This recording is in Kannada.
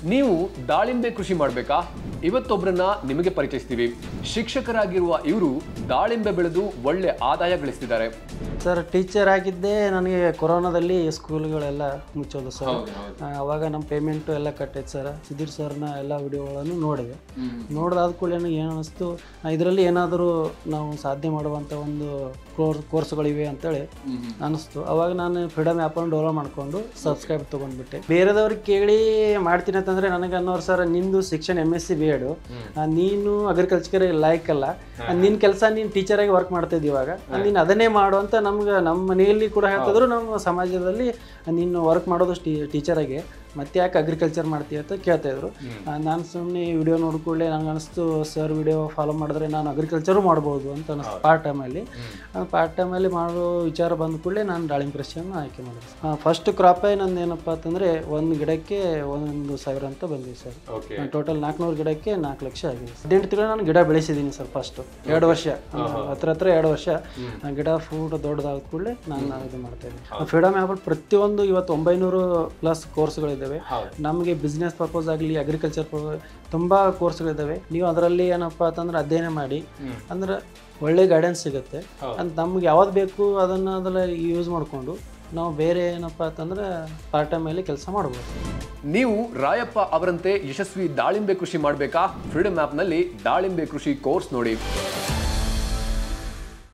ನೀವು ದಾಳಿಂಬೆ ಕೃಷಿ ಮಾಡಬೇಕಾ? ಇವತ್ತೊಬ್ಬರನ್ನ ನಿಮಗೆ ಪರಿಚಯಿಸ್ತೀವಿ. ಶಿಕ್ಷಕರಾಗಿರುವ ಇವರು ದಾಳಿಂಬೆ ಬೆಳೆದು ಒಳ್ಳೆ ಆದಾಯ ಗಳಿಸ್ತಿದ್ದಾರೆ. ಸರ್, ಟೀಚರ್ ಆಗಿದ್ದೇ ನನಗೆ ಕೊರೋನಾದಲ್ಲಿ ಸ್ಕೂಲ್ಗಳೆಲ್ಲ ಮುಚ್ಚೋದು ಸರ್. ಅವಾಗ ನಮ್ಮ ಪೇಮೆಂಟು ಎಲ್ಲ ಕಟ್ಟೈತೆ ಸರ್. ಸುಧೀರ್ ಸರ್ನ ಎಲ್ಲ ವಿಡಿಯೋಗಳನ್ನು ನೋಡಿದೆ. ನೋಡಿದಾದ ಕೂಡಲೇ ಏನು ಅನ್ನಿಸ್ತು, ಇದರಲ್ಲಿ ಏನಾದರೂ ನಾವು ಸಾಧನೆ ಮಾಡುವಂಥ ಒಂದು ಕೋರ್ಸ್ಗಳಿವೆ ಅಂತೇಳಿ ಅನ್ನಿಸ್ತು. ಅವಾಗ ನಾನು ಫ್ರೀಡಮ್ ಆ್ಯಪನ್ನು ಡೌನ್ಲೋಡ್ ಮಾಡಿಕೊಂಡು ಸಬ್ಸ್ಕ್ರೈಬ್ ತೊಗೊಂಡ್ಬಿಟ್ಟೆ. ಬೇರೆದವ್ರಿಗೆ ಕೇಳಿ ಮಾಡ್ತೀನಿ ಅಂತಂದರೆ ನನಗೆ ಅನ್ನೋರು, ಸರ್ ನಿಂದು ಶಿಕ್ಷಣ MSc B.Ed, ನೀನು ಅಗ್ರಿಕಲ್ಚರ್ ಲೈಕ್ ಅಲ್ಲ, ನಿನ್ನ ಕೆಲಸ ನೀನು ಟೀಚರಾಗಿ ವರ್ಕ್ ಮಾಡ್ತಿದ್ದಿ, ಇವಾಗ ನೀನು ಅದನ್ನೇ ಮಾಡು ಅಂತ ನಮ್ಗೆ ನಮ್ಮ ಮನೆಯಲ್ಲಿ ಕೂಡ ಹೇಳ್ತಿದ್ರು. ನಮ್ಮ ಸಮಾಜದಲ್ಲಿ ನೀನು ವರ್ಕ್ ಮಾಡೋದು ಟೀಚರಾಗಿ, ಮತ್ತೆ ಯಾಕೆ ಅಗ್ರಿಕಲ್ಚರ್ ಮಾಡ್ತೀಯ ಅಂತ ಕೇಳ್ತಾಯಿದ್ರು. ನಾನು ಸುಮ್ಮನೆ ವಿಡಿಯೋ ನೋಡ್ಕೊಳ್ಳೆ ನನಗೆ ಅನಿಸ್ತು, ಸರ್ ವಿಡಿಯೋ ಫಾಲೋ ಮಾಡಿದ್ರೆ ನಾನು ಅಗ್ರಿಕಲ್ಚರು ಮಾಡ್ಬೋದು ಅಂತ ಅನಿಸ್ತು. ಪಾರ್ಟ್ ಟೈಮಲ್ಲಿ ಮಾಡೋ ವಿಚಾರ ಬಂದ ಕೂಡಲೇ ನಾನು ದಾಳಿಂಬೆ ಕೃಷಿಯನ್ನು ಆಯ್ಕೆ ಮಾಡಿದೆ. ಫಸ್ಟ್ ಕ್ರಾಪೇ ನಂದು ಏನಪ್ಪ ಅಂತಂದರೆ, ಒಂದು ಗಿಡಕ್ಕೆ 1,000 ಅಂತ ಬಂದಿದೆ ಸರ್. ಟೋಟಲ್ 400 ಗಿಡಕ್ಕೆ 4 ಲಕ್ಷ ಆಗಿದೆ. 18 ತಿಂಗಳು ನಾನು ಗಿಡ ಬೆಳೆಸಿದ್ದೀನಿ ಸರ್. ಫಸ್ಟು 2 ವರ್ಷ, ಹತ್ರ 2 ವರ್ಷ ಗಿಡ ಫೂಟ್ ದೊಡ್ಡದಾದ ಕೂಡಲೇ ನಾನು ಇದು ಮಾಡ್ತಾ ಇದ್ದೀನಿ. ಫ್ರೀಡಮ್ ಆ್ಯಪ್ ಪ್ರತಿಯೊಂದು ಇವತ್ತು 900+ ಕೋರ್ಸ್ಗಳಿದೆ. ನಮಗೆ ಬಿಸ್ನೆಸ್ ಪರ್ಪಸ್ ಆಗಲಿ, ಅಗ್ರಿಕಲ್ಚರ್ ತುಂಬ ಕೋರ್ಸ್ಗಳಿದ್ದಾವೆ. ನೀವು ಅದರಲ್ಲಿ ಏನಪ್ಪ ಅಂತಂದ್ರೆ ಅಧ್ಯಯನ ಮಾಡಿ ಅಂದ್ರೆ ಒಳ್ಳೆ ಗೈಡೆನ್ಸ್ ಸಿಗುತ್ತೆ. ಅಂತ ನಮ್ಗೆ ಯಾವ್ದು ಬೇಕು ಅದರಲ್ಲಿ ಯೂಸ್ ಮಾಡಿಕೊಂಡು ನಾವು ಬೇರೆ ಏನಪ್ಪ ಅಂತಂದ್ರೆ ಪಾರ್ಟ್ ಟೈಮ್ ಮೇಲೆ ಕೆಲಸ ಮಾಡ್ಬೋದು. ನೀವು ರಾಯಪ್ಪ ಅವರಂತೆ ಯಶಸ್ವಿ ದಾಳಿಂಬೆ ಕೃಷಿ ಮಾಡಬೇಕಾ? ಫ್ರೀಡಮ್ ಆ್ಯಪ್ನಲ್ಲಿ ದಾಳಿಂಬೆ ಕೃಷಿ ಕೋರ್ಸ್ ನೋಡಿ.